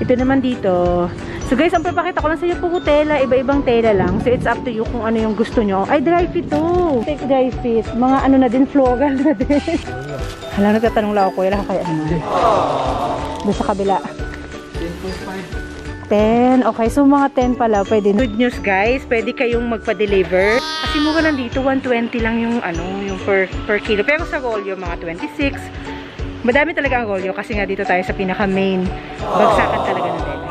Ito naman dito. So guys, ang papakita ko lang sa inyo puro tela, iba-ibang tela lang. So it's up to you kung ano yung gusto nyo. Ay, dry fit to. Take dry fit. Mga ano na din, floral na din. Hala, nagtatanong lang ako, wala kaya ano. Doon sa kabila. 10. Okay, so mga 10 pala, pwede. Good news guys, pwede kayong magpa-deliver. Kasi mura lang dito, 120 lang yung ano, yung per kilo. Pero sa Rolyo, mga 26. Madami talaga ang Rolyo kasi nga dito tayo sa pinaka-main. Bagsakan talaga na tela.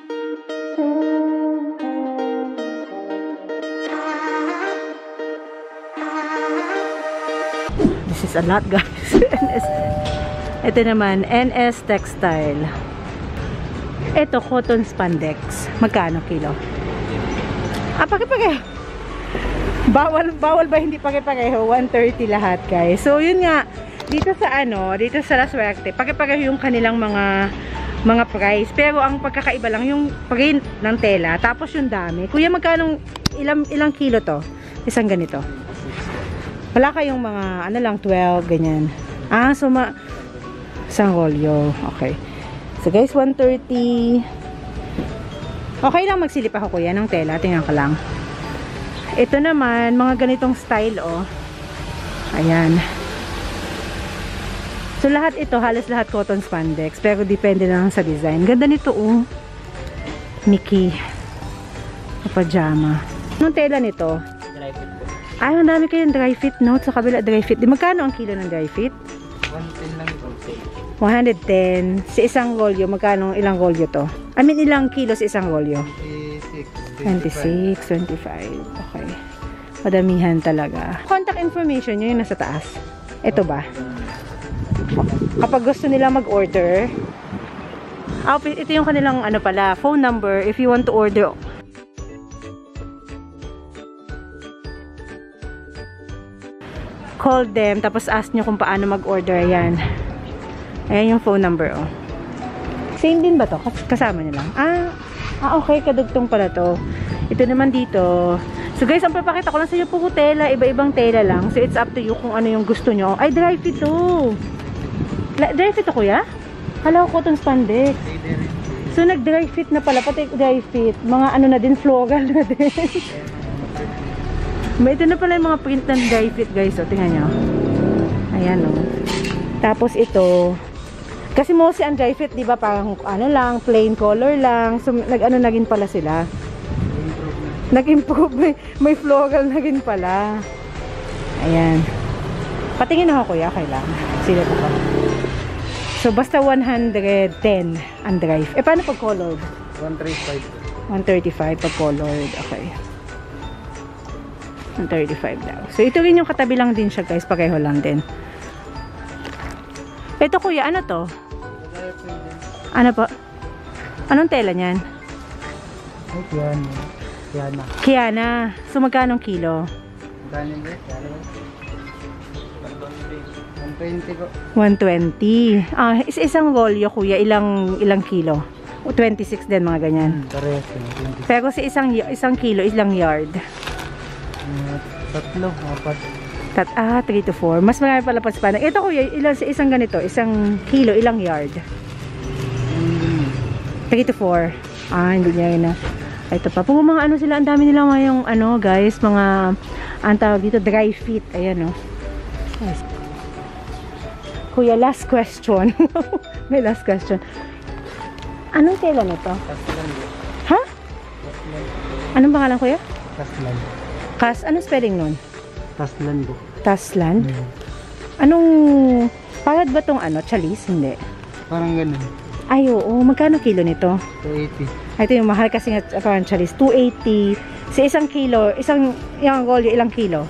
This is a lot guys. Ito naman, NS Textile. Ito, cotton spandex. Magkano kilo? Ah, pake-pake. Bawal ba hindi pake-pakeho? 130 lahat, guys. So, yun nga. Dito sa ano, dito sa La Suerte, pake-pakeho yung kanilang mga price. Pero ang pagkakaiba lang, yung print ng tela, tapos yung dami. Kuya, magkano, ilang kilo to? Isang ganito. Wala kayong mga, ano lang, 12, ganyan. Ah, so, isang rolyo. Okay. So guys, 130. Okay lang magsilip ako kuya ng tela. Tingnan ko lang. Ito naman, mga ganitong style oh. Ayan. So lahat ito, halos lahat cotton spandex. Pero depende lang sa design. Ganda nito oh. Mickey. Pajama. Anong tela nito? Dry fit po. Ay, ang dami kayong dry fit no? Sa kabila dry fit. Di magkano ang kilo ng dry fit? 110 lang po. 110 sa isang rolyo. Magkano ilang rolyo to? I mean ilang kilo sa isang rolyo? 26, 25. Okay. Padamihan talaga. Contact information nyo yung nasa taas. Ito ba? Kapag gusto nila mag-order, ito yung kanilang ano pala, phone number if you want to order. Call them, tapos ask nyo kung paano mag-order. Ayan. Ayan yung phone number, oh. Same din ba to? Kasama nyo lang. Okay. Kadugtong pala to. Ito naman dito. So, guys, ang papakita ko lang sa inyo puro tela. Iba-ibang tela lang. So, it's up to you kung ano yung gusto nyo. Ay, dry fit to. Dry fit to, kuya? Hala ko, cotton spandex. So, nag-dry fit na pala. Pati dry fit. Mga ano na din, floral na din. Ito na pala yung mga print ng dry fit, guys. O, tingnan nyo. Ayan, oh. Tapos, ito. Kasi mostly ang dry fit, di ba, parang ano lang, plain color lang. So, nag-ano naging pala sila. Nag-improve. May floral naging pala. Ayan. Patingin ako, kuya. Kailangan. Sila ko pa. So, basta 110 ang dry fit. Paano pag colored? 135. 135 pag colored. Okay. 135 daw. So, ito rin yung katabi lang din siya, guys. Pareho lang din. Ito, kuya, ano to? Ano po? Anong tela niyan? Kiana. So, magkano kilo? 120 po. 120. Isang rolyo, kuya, ilang kilo? 26 din, mga ganyan. Pero sa isang kilo, ilang yard? 3, 4. 3 to 4. Mas marami pala pa sa Ito, kuya, sa isang ganito, isang kilo, ilang yard? 3 to 4. Hindi niya yun na. Ito pa. Puro mga ano sila, ang dami nila ngayong ano, guys, mga, ang tawag dito, dry fit. Ayan, oh. Yes. Kuya, last question. May last question. Anong tela nito? Taslan. Ha? Anong pangalan, kuya? Taslan. Anong spelling nun? Taslan po. Taslan? Anong, parad ba tong ano, chalis? Hindi. Parang ganun. Ay, oo. Magkano kilo nito? 280. Ito yung mahal kasi nga parang chalis. 280. Sa isang kilo, yung rolyo, ilang kilo?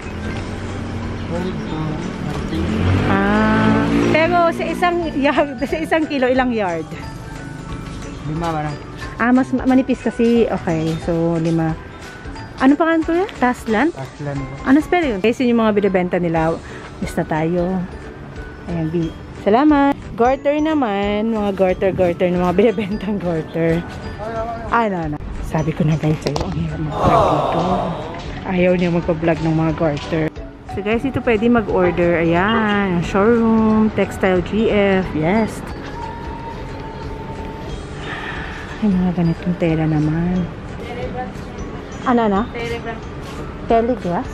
Pero sa isang kilo, ilang yard? 5 parang. Mas manipis kasi. Okay, so 5. Ano pangalan ko yan? Taslan? Taslan po. Ano spell yun? Kasi yung mga binibenta nila, lista tayo. Ayan, salamat. Garter naman, mga garter ng mga binibentang garter. No. Sabi ko na guys, ang hirap mag-vlog dito. Ayaw niya magpa-vlog ng mga garter. So guys, ito pwede mag-order. Ayan, showroom, textile GF, yes. Ay, mga ganitong tela naman. Ano? Telegrass?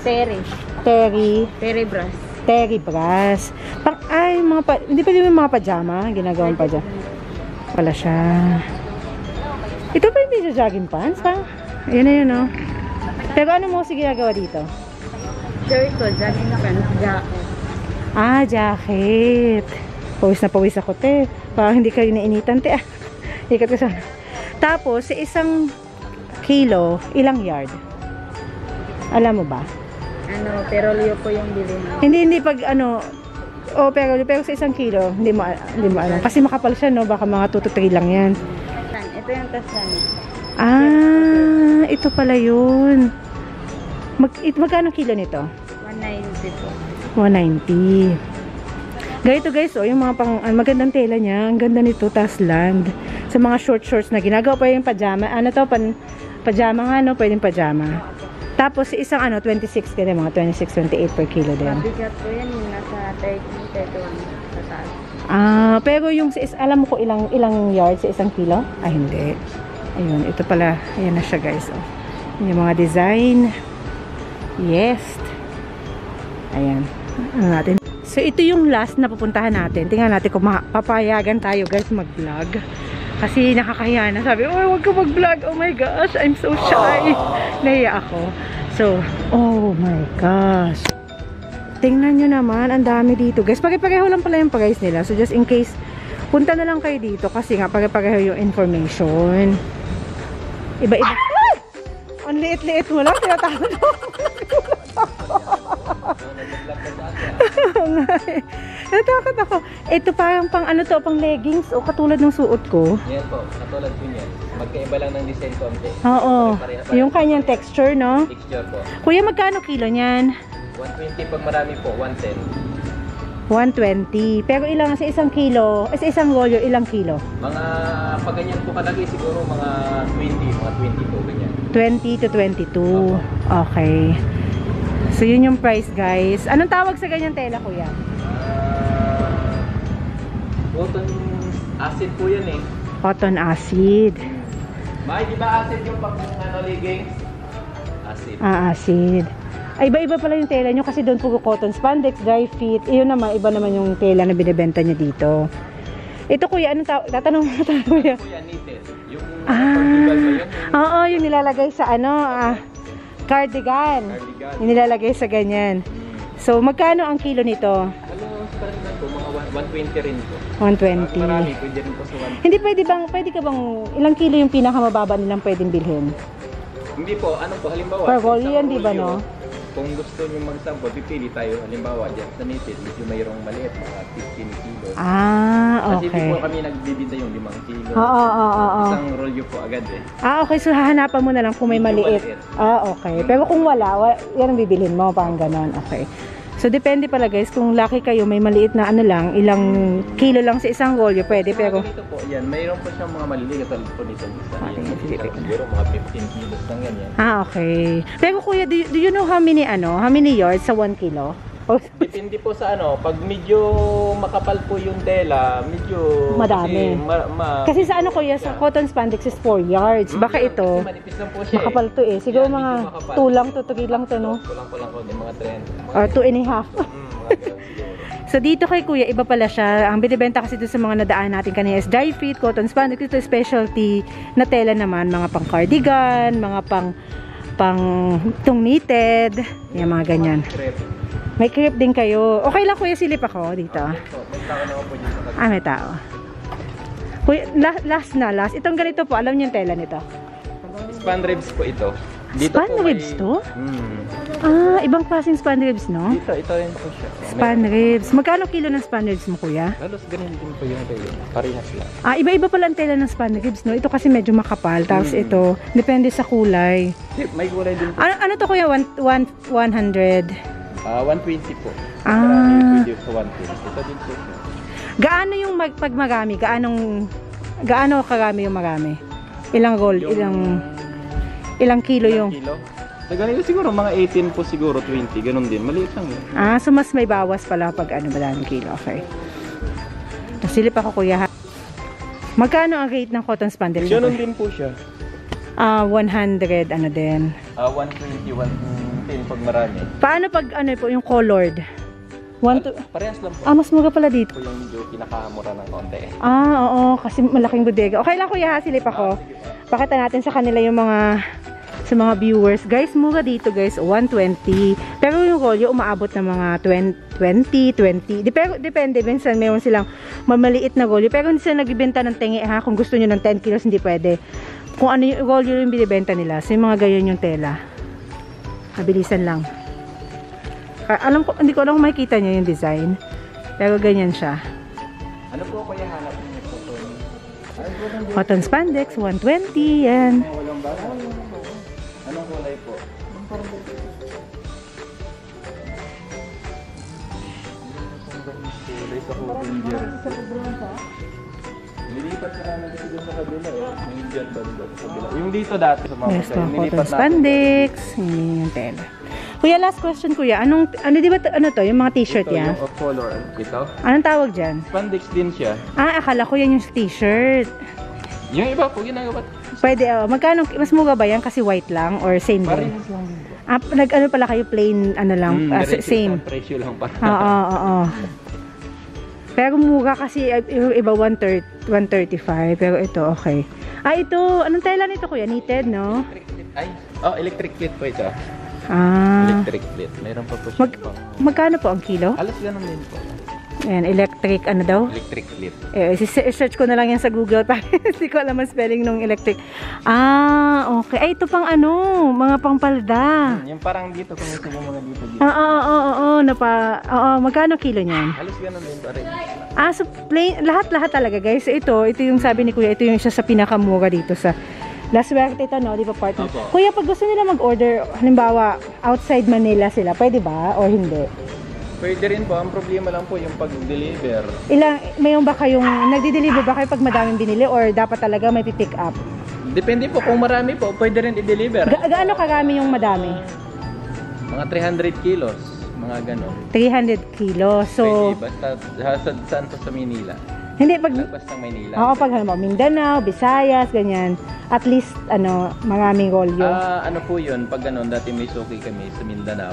Terry brass. Ay, hindi pa yung mga pajama. Ginagawang pajama. Wala siya. Ito pa yung video jogging pants, ha? Ayan na yun, oh. Pero ano mo sige ginagawa dito? Shirt ko, jogging pants, jacket. Ah, jacket. Pawis na pawis ako, te. Parang hindi kayo nainitan, te. Ikat ko sana. Tapos, sa 1 kilo, ilang yard? Alam mo ba? Pero liyo po yung bilhin. Hindi pag pero sa 1 kilo, hindi mo alam. Kasi makapal siya, no? Baka mga 2 to 3 lang yan. Ito yung taslan. Ah, ito pala yun. Magkano kilo nito? 190 po. 190. Ganito guys, oh, yung mga magandang tela niya. Ang ganda nito, Tasland. Sa mga shorts na ginagawa pa yung pajama. Ano to? Pajama nga, no? Pwedeng pajama. Tapos, isang 26 din, mga 26, 28 per kilo din. Mabigat po yan, yung nasa 30, 31 sa taas. Ah, pero yung alam mo ko ilang yards sa 1 kilo? Ay, hindi. Ayun, ito pala. Ayan na siya guys, oh. Yung mga design. Yes. Ayan. Ano natin? So, ito yung last na pupuntahan natin. Tingnan natin kung papayagan tayo guys mag-vlog. Kasi nakakahiya na. Sabi, oh, wag ka mag-vlog. Oh my gosh, I'm so shy. Nahiya ako. So, oh my gosh. Tingnan nyo naman, ang dami dito guys. Pare-pareho lang pala yung price nila. So, just in case, punta na lang kayo dito. Kasi nga, pare-pareho yung information. Iba-iba. Ah! Ang liit-liit mo lang. Tinatakot ako. Natakot ako. Ito parang pang leggings o katulad ng suot ko. Yan po, katulad po niyan. Magkaiba lang ng design konti. Oo. Yung kanyang texture, no? Texture po. Kuya, magkano kilo niyan? 120 pag marami po, 110. 120. Pero ilang sa 1 kilo, sa 1 rolyo, ilang kilo? Mga pag ganyan po kalagay siguro mga 22 ganyan. 20 to 22. Okay. So, yun yung price, guys. Anong tawag sa ganyang tela, kuya? Cotton acid po yan eh. Cotton acid. May di ba acid yung pag leggings? Acid. Ah, acid. Ay, iba-iba pala yung tela nyo kasi doon po cotton spandex, dry fit. Iyon naman, iba naman yung tela na binibenta niya dito. Ito, kuya, anong tawag? Tatanong mo tayo, kuya. Po yan, knitted. Yung Ah, oo, yung nilalagay sa cardigan. Yung nilalagay sa ganyan. So, magkano ang kilo nito? Po, mga 120 rin po. 120. Marami, pwede rin po sa 120. Hindi pwede ka bang, ilang kilo yung pinakamababa nilang pwedeng bilhin? Hindi po, halimbawa. Per volume yan, di ba, no? Kung gusto nyo mag-sample, pipili tayo. Halimbawa, dyan sa native, medyo mayroong maliit, mga 15 kilos. Ah, okay. Kasi hindi po kami nagbibinta yung 5 kilo. Oo. Isang rolyo po agad eh. Ah, okay. So, hahanapan mo na lang kung may maliit. Ah, okay. Pero kung wala, yan ang bibilhin mo. Parang ganon. Okay. So, depende pala guys. Kung lucky kayo, may maliit na ilang kilo lang sa 1 rolyo, pwede. Pero, Ito po, yan. Mayroon po siyang mga maliliit. Katulad po nito. Siguro mga 15 kilos lang yan. ah, okay. Pero kuya, do you know how many yards sa 1 kilo? Depende po sa pag medyo makapal po yung tela, medyo Madami. Kasi sa kuya, sa cotton spandex is 4 yards. Baka ito, Kasi manipis lang po siya makapal to eh. Siguro Yan, mga medyo makapal. 2 lang to, 3 lang to, no? Kulang-kulang ko din, mga 30. Or 2 and a half. Mga ganun siguro. So dito kay kuya, iba pala siya. Ang binibenta kasi dito sa mga nadaan natin kanina is dry fit, cotton spandex. Ito specialty na tela naman, mga pang cardigan, mga pang itong knitted, yung mga ganyan. Crepe. May crepe din kayo. Okay lang kuya, silip ako dito. May tao naman po dito. Ah, may tao. Kuya, last. Itong ganito po, alam niyo yung tela nito? Span ribs po ito. Span po ribs to? Hmm. Ah, ibang klaseng span ribs, no? Ito rin po siya. Span ribs. Magkano kilo ng span ribs mo, kuya? Halos ganun din po yung kayo. Parehas lang. Ah, iba-iba pala ang tela ng span ribs, no? Ito kasi medyo makapal. Tapos ito, depende sa kulay. May gulay din po. Ano to, kuya? 100? 120 po. Ah. Marami pwede sa 120. Ito din po siya. Gaano yung pag marami? Gaano karami yung marami? Ilang roll? Ilang kilo yung? Kilo? Sa ganito siguro mga 18 po siguro, 20. Ganun din. Maliit lang yun. Ah, so mas may bawas pala pag madaming kilo. Okay. Nasilip ako, kuya, ha? Magkano ang rate ng cotton spandex? Ganun din po siya. 100 ano din. 120, 110 pag marami. Paano pag ano po yung colored? Parehas lang po. Mas mura pala dito. Ito yung medyo pinakamura ng konti. Oo, kasi malaking bodega. Okay lang kuya, silip ako. Pakita natin sa kanila yung mga sa mga viewers. Guys, mura dito guys, 120. Pero yung rolyo umaabot ng mga 20. Depende, minsan mayroon silang mamaliit na rolyo. Pero hindi sila nagbibenta ng tengi ha. Kung gusto nyo ng 10 kilos, hindi pwede. Kung ano yung rolyo yung binibenta nila. So yung mga gayon yung tela. Mabilisan lang. Hindi ko alam kung makikita nyo yung design. Pero ganyan siya. Ano po kaya hanap niyo po? Cotton spandex, 120. Yan. Walang bago. Anong kulay po? Kulay sa Ranger. Nilipat na namin kasi doon sa kabila eh. Yung Indian banda sa kabila. Yung dito dati sa mga Yes, cotton spandex. Yung tela. Kuya, last question kuya. Ano di ba to? Yung mga t-shirt ito, yan? yung off color. Ito? Anong tawag dyan? Spandex din siya. Akala ko yan yung t-shirt. Yung iba po, ginagawa. Pwede, magkano, mas mura ba yan kasi white lang or same din? Parehas lang din. Nag-ano pala kayo, plain, ano lang, same. Presyo lang para. Oo. Pero mura kasi, yung iba 135, pero ito, okay. Ito, anong tela nito kuya? Knitted, no? Electric plate po ito. Electric plate. Mayroon pa po siya. Magkano po ang kilo? Alas ganun din po. Ayan, electric, ano daw? Electric plate. Search ko na lang yan sa Google para hindi ko alam ang spelling ng electric. Okay. Ito pang ano, mga pangpalda. Yung parang dito, kung gusto mo mga dito. Magkano kilo niyan? Alas ganun din pa rin. So plain, lahat talaga guys. Ito yung sabi ni Kuya, ito yung isa sa pinakamura dito sa Las Suerte ito, no? Di ba partner? Opo. Kuya, pag gusto nila mag-order, halimbawa, outside Manila sila, pwede ba? O hindi? Pwede rin po. Ang problema lang po yung pag-deliver. Mayroon ba kayong, nagdi-deliver ba kayo pag madaming binili or dapat talaga may pick up? Depende po. Kung marami po, pwede rin i-deliver. Gaano karami yung madami? Mga 300 kilos. Mga ganon. 300 kilos. So, Pwede. Basta saan po sa Manila. hindi pag... Lagpas ng Manila. pag halimbawa, Mindanao, Visayas, ganyan. At least, maraming rolyo. Ano po yun? Pag ganon, dati may suki kami sa Mindanao.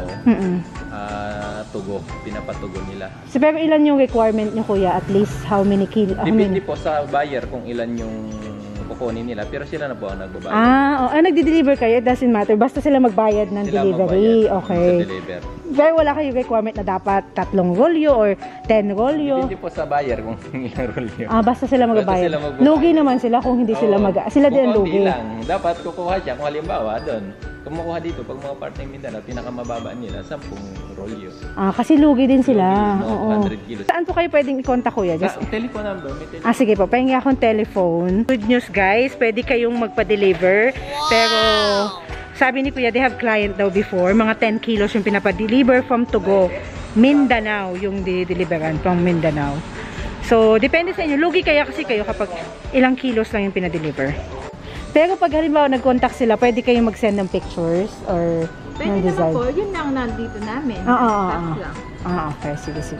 Tugo. Pinapatugo nila. So, pero ilan yung requirement nyo, Kuya? At least, how many kilos? Depende po sa buyer kung ilan yung kukunin nila. Pero sila na po ang nagbabayad. Nagdi-deliver kayo, it doesn't matter. Basta sila magbayad ng Sila delivery. magbayad Okay. sa deliver. Pero wala kayong requirement na dapat 3 rolyo or 10 rolyo. Depende po sa buyer kung ilang rolyo. Basta sila magbayad. Basta sila magbabayad. Lugi naman sila kung hindi sila sila din ang Kung konti lugi. lang. Dapat kukuha siya. Kung halimbawa doon, kumukuha dito, pag mga part ng Mindanao, pinakamababa nila, 10 rolyo. Kasi lugi din sila. Lugi, Oo. 100 kilos. Saan po kayo pwedeng i-contact, Kuya? Just Telephone number, may telephone. sige po, pahingi akong telephone. Good news guys, pwede kayong magpa-deliver. Pero sabi ni Kuya, they have client daw before. Mga 10 kilos yung pinapa-deliver from Togo. Mindanao yung di-deliveran from Mindanao. So, depende sa inyo. Lugi kaya kasi kayo kapag ilang kilos lang yung pinadeliver. Pero pag halimbawa nag-contact sila, pwede kayong mag-send ng pictures or ng Pwede naman design. po, yun lang nandito namin. Oo. Lang. Okay. Sige.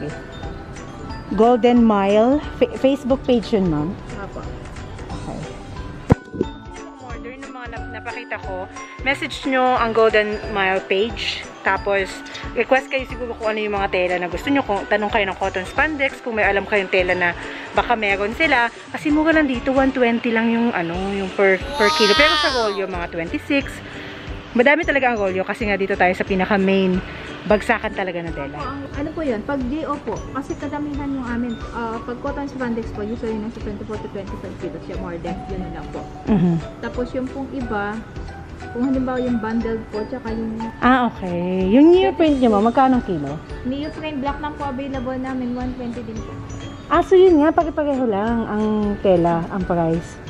Golden Mile. Facebook page yun, ma'am. Apo. Okay. Order ng mga napakita ko, message nyo ang Golden Mile page. Tapos, request kayo siguro kung ano yung mga tela na gusto nyo. Kung tanong kayo ng cotton spandex, kung may alam kayong tela na baka meron sila. Kasi mura lang dito, 120 lang yung yung per kilo. Pero sa rolyo, mga 26. Madami talaga ang rolyo kasi nga dito tayo sa pinaka-main bagsakan talaga ng tela. Ano po yun? Pag DO po, kasi kadamihan yung amin, pag cotton spandex po, usually nasa 24 to 25 kilos siya, more than yun lang po. Tapos yung pong iba, kung halimbawa yung bundled po, tsaka yung Okay. Yung neoprint nyo, ma'am, magkano kilo? neoprene black lang po available namin, 120 din po. So yun nga, pare-pareho lang ang tela, ang price.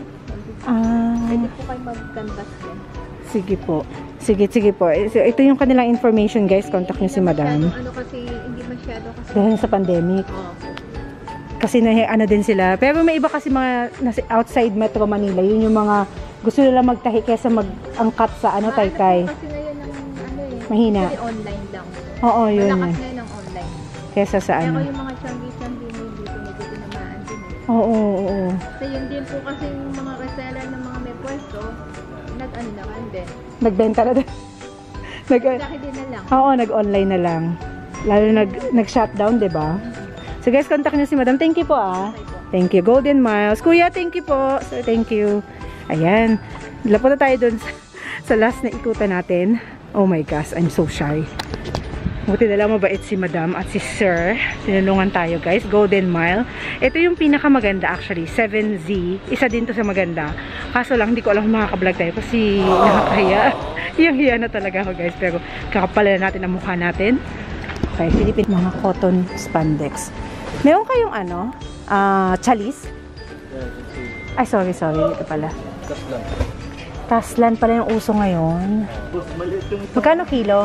Pwede po kayo mag-canvas din. Sige po. Sige po. So, ito yung kanilang information, guys. Contact nyo si madam. Ano kasi, hindi masyado kasi. Dahil sa pandemic. Kasi din sila. Pero may iba kasi mga nasa outside Metro Manila. Yun yung mga gusto nila magtahi kesa mag-angkat sa Taytay. Kasi ngayon ang Mahina. Kasi online lang. Oo, yun. Malakas na yun ang online. Kesa sa Pero yung mga chambi-chambi mo dito, medyo tinamaan din. Oo, oo. Kasi yun din po kasi yung mga reseller ng mga may pwesto, nag-ano na kan din. Nagbenta na din. Laki din na lang. Oo, nag-online na lang. Lalo nag-shutdown, di ba? So guys, contact niyo si Madam. Thank you po Thank you. Golden Miles. Kuya, thank you po. Sir, thank you. Ayan. Lapunta tayo dun sa last na ikutan natin. Oh my gosh, I'm so shy. Buti na lang mabait si Madam at si Sir. Tinulungan tayo guys. Golden Mile. Ito yung pinakamaganda actually. 7Z. Isa din to sa maganda. Kaso lang, hindi ko alam kung makakablog tayo kasi nakakahiya. Hiyang-hiya na talaga ako guys. Pero kakapala natin ang mukha natin. Okay, Philippine mga cotton spandex. Meron kayong ano? Chalis? Ay, sorry. Ito pala. Taslan. Taslan pala yung uso ngayon. Magkano kilo?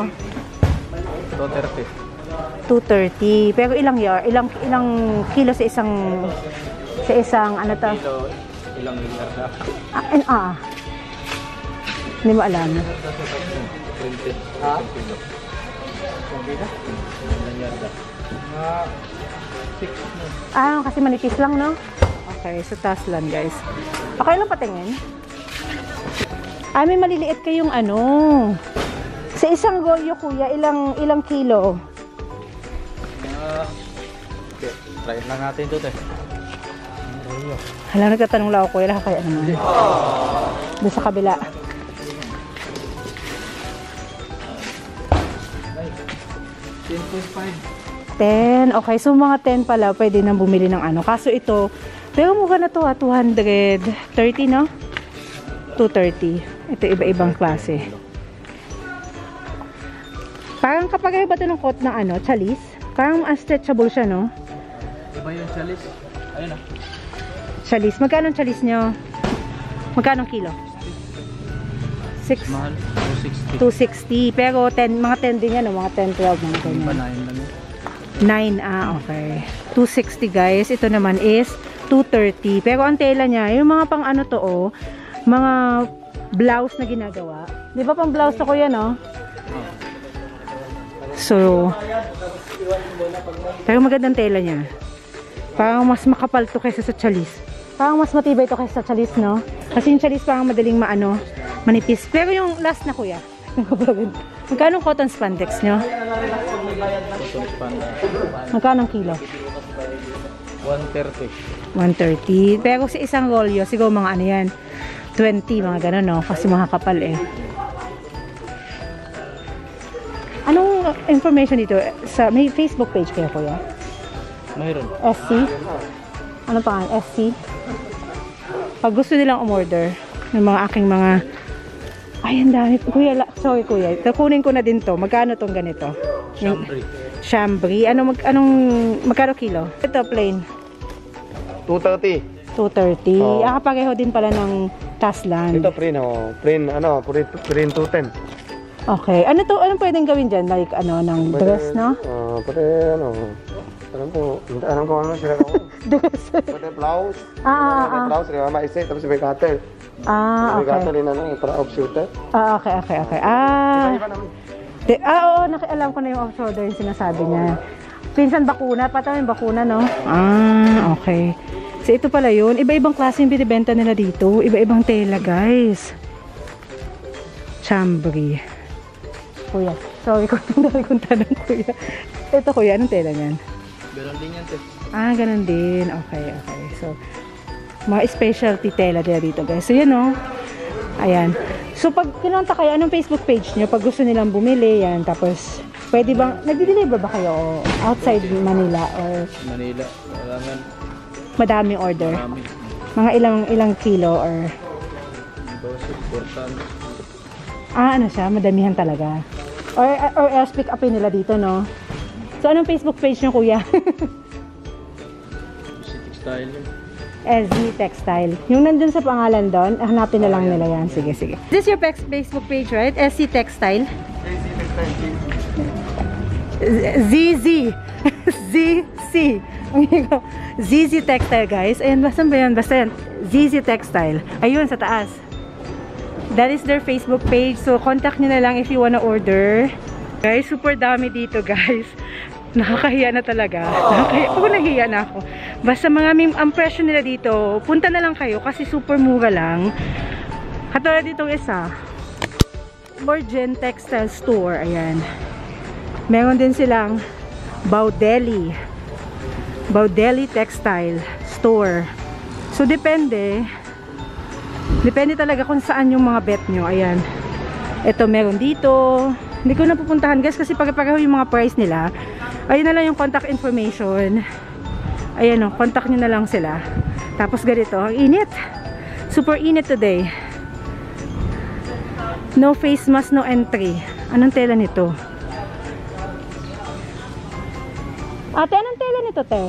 230. Pero ilang kilo sa isang ano to? Kilo, ilang linyar na? Hindi mo alam. 20 kilo. Linyar na. Kasi manipis lang, no? Okay, so taslan, guys. Okay lang patingin. May maliliit kayong ano. Sa isang golyo, kuya, ilang kilo? Okay, try lang natin ito, te. Hala, nagtatanong lang ako, kuya, kaya naman. Doon sa kabila. 10. Okay, so mga 10 pala, pwede nang bumili ng ano. Kaso ito, pero mukha na to 230, no? 230. Ito iba-ibang klase. Parang kapag iba ito ng coat ng ano, chalis, parang unstretchable siya, no? Iba yung chalis. Ayun na. Chalis. Magkano ang chalis nyo? Magkano ang kilo? Mahal. 260. Pero 10, mga 10 din yan, no? Mga 10, 12, mga ganyan. Iba 9 lang yun. 9, okay. 260 guys. Ito naman is 230. Pero ang tela niya, yung mga pang ano to, oh, mga blouse na ginagawa. Di ba pang blouse ako yan, no? So, pero magandang tela niya. Parang mas makapal to kaysa sa chalis. Parang mas matibay to kaysa sa chalis, no? Kasi yung chalis parang madaling manipis. Pero yung last na kuya, magkano cotton spandex nyo? Magkano ang kilo? 130. 130. Pero sa isang rolyo, siguro mga ano yan, 20, mga gano'n, no? Kasi mga kapal eh. Anong information dito? May Facebook page kayo, kuya? Mayroon. SC? Ano pa? SC? Pag gusto nilang umorder ng mga aking mga... Ay, ang dami. Kuya, sorry kuya. Kunin ko na din to. Magkano tong ganito? Chambry. Magkano kilo? Ito, plain. 230. 230. Oh. Pareho din pala ng Taslan. Ito print, print 210. Okay. Anong pwedeng gawin dyan? Like, ng dress, no? Alam ko ano sila ko. Dress. Pwede blouse. Blouse, di ba? Maisip, tapos may cutter. May Okay. cutter din para off-shooter. Okay. Iba naman. Oo, nakialam ko na yung off-shoulder yung sinasabi niya. Pinsan bakuna, patay yung bakuna, no? Okay. So, ito pala yun. Iba-ibang klase yung binibenta nila dito. Iba-ibang tela, guys. Chambry. Kuya, sorry kung tanong, kuya. Ito, kuya, anong tela niyan? Ganon din yan, te. Ganun din. Okay. So, mga specialty tela nila dito, guys. So, yan, no? Ayan. So, pag kinonta kayo, anong Facebook page nyo? Pag gusto nilang bumili, yan. Tapos, pwede bang, nagdi-deliver ba kayo outside Manila or Manila. Kailangan madaming order? marami. Mga ilang kilo or ano siya, madamihan talaga. Or else pick upin nila dito, no? So, anong Facebook page nyo, kuya? City Style. SZ Textile. Yung nandun sa pangalan doon, hanapin na lang nila yan. Sige. This is your Facebook page, right? SZ Textile? ZZ. ZC. ZZ Textile, guys. Ayan, basta ba yan? Basta yan. ZZ Textile. Ayun, sa taas. That is their Facebook page. So, contact nyo na lang if you wanna order. Guys, super dami dito, guys. Nakakahiya na talaga. Ako nahiya na ako. Basta mga ang presyo nila dito, punta na lang kayo kasi super mura lang. Katulad ditong isa, Virgin Textile Store. Ayan. Meron din silang Baudeli Textile Store. So, depende talaga kung saan yung mga bet nyo. Ayan. Ito, meron dito. Hindi ko na pupuntahan guys kasi pagpapareho yung mga price nila. Ayun na lang yung contact information. Ayan o, contact nyo na lang sila. Tapos ganito, ang init. Super init today. No face mask, no entry. Anong tela nito? Ate, anong tela nito, te?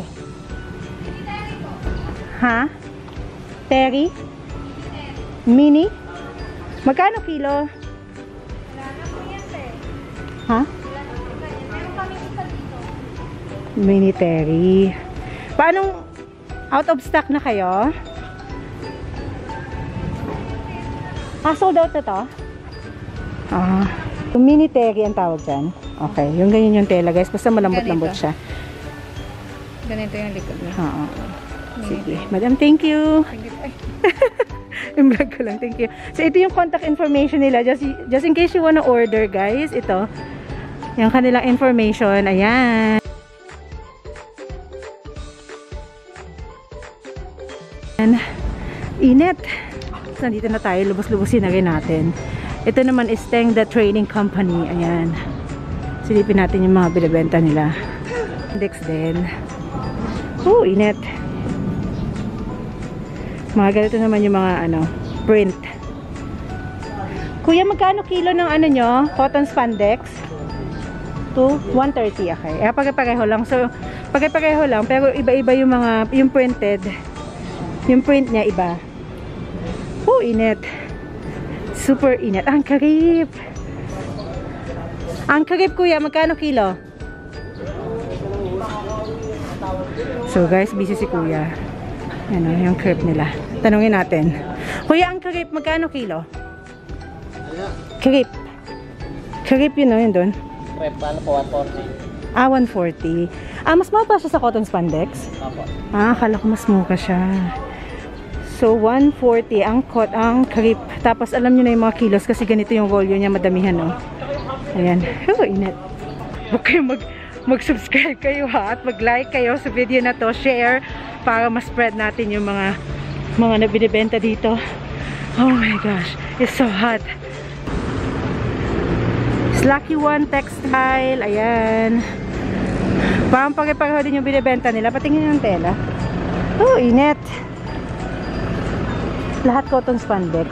Ha? Terry? Mini? Magkano kilo? Ha? Mini Terry. Paano? Out of stock na kayo? Sold out na to? Mini Terry ang tawag dyan. Okay, yung ganyan yung tela guys. Basta malambot-lambot siya. Ganito yung likod niya. Oo. Sige. Madam, thank you. Yung vlog ko lang. Thank you. So, ito yung contact information nila. Just in case you wanna order, guys. Ito. Yung kanilang information. Ayan. Init. So, nandito na tayo. Lubos-lubosin na rin natin. Ito naman is Tengda Trading Company. Ayan. Silipin natin yung mga binibenta nila. Index din. Init. Mga ganito naman yung mga print. Kuya, magkano kilo ng nyo? Cotton spandex? 130. Okay. Pagpapareho lang. So, pagpapareho lang. Pero iba-iba yung mga, yung printed. Yung print niya iba. Init. Super init. Ang karip. Ang karip, kuya. Magkano kilo? So, guys, busy si kuya. Yung crepe nila. Tanungin natin. Kuya, ang crepe, magkano kilo? Crepe. Crepe yun, yun doon. Crepe, ano po, 140. 140. Mas mura pa siya sa cotton spandex? Opo. Akala ko mas mura siya. So, 140 ang crepe. Tapos, alam nyo na yung mga kilos kasi ganito yung volume niya, madamihan, no? Ayan. Init. Okay, mag-subscribe kayo ha at mag-like kayo sa video na to, share para ma-spread natin yung mga nabinibenta dito. Oh my gosh, it's so hot. Lucky One Textile, ayan. Parang pag-ipareho din yung binibenta nila. Patingin yung tela. Init. Lahat cotton spandex.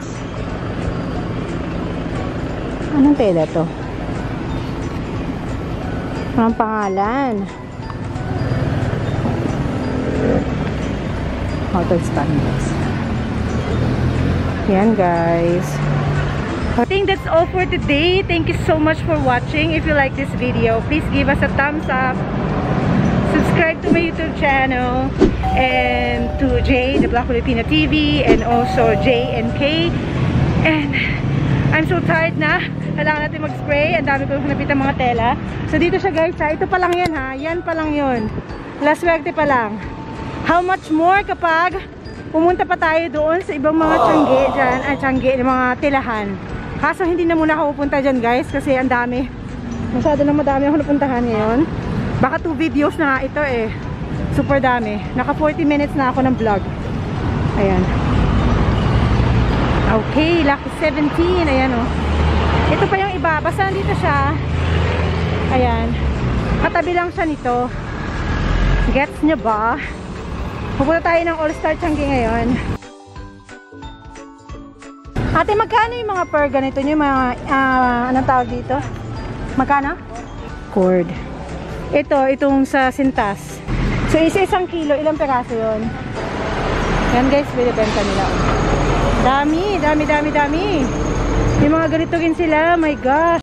Anong tela to? Ang pangalan. Cotton spandex. Yan guys. I think that's all for today. Thank you so much for watching. If you like this video, please give us a thumbs up. Subscribe to my YouTube channel and to Jay, the Black Filipina TV, and also J&K. And I'm so tired na. Kailangan natin mag-spray. Ang dami ko napit ang mga tela. So dito siya guys ha. Ito pa lang yan ha. Yan pa lang yun. Last swerte pa lang. How much more kapag pumunta pa tayo doon sa ibang mga tiyangge dyan. Tiyangge, mga tilahan. Kaso hindi na muna ako pupunta dyan guys. Kasi ang dami. Masyado na madami ako napuntahan ngayon. Baka 2 videos na ito eh. Super dami. Naka 40 minutes na ako ng vlog. Ayan. Okay, lucky 17. Ayan o. Ito pa yung iba. Basta nandito siya. Ayan. Katabi lang siya nito. Gets nyo ba? Pupunta tayo ng All-Star Changi ngayon. Ate, magkano yung mga per ganito nyo? Yung mga, anong tawag dito? Magkano? Cord. Itong sa sintas. So, isa-isang kilo. Ilang peraso yun? Yan guys, binibenta nila. Dami. Yung mga ganito rin sila. My gosh.